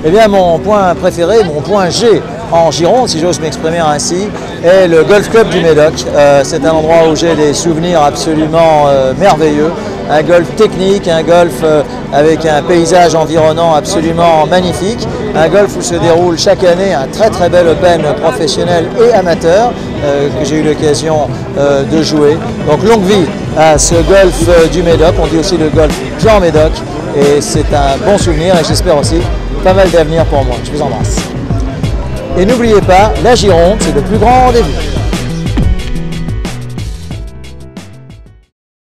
Eh bien, mon point préféré, mon point G en Gironde, si j'ose m'exprimer ainsi, est le Golf Club du Médoc. C'est un endroit où j'ai des souvenirs absolument merveilleux. Un golf technique, un golf avec un paysage environnant absolument magnifique. Un golf où se déroule chaque année un très bel Open professionnel et amateur que j'ai eu l'occasion de jouer. Donc longue vie à ce golf du Médoc, on dit aussi le golf Jean Médoc. Et c'est un bon souvenir et j'espère aussi pas mal d'avenir pour moi. Je vous embrasse. Et n'oubliez pas, la Gironde, c'est le plus grand rendez-vous.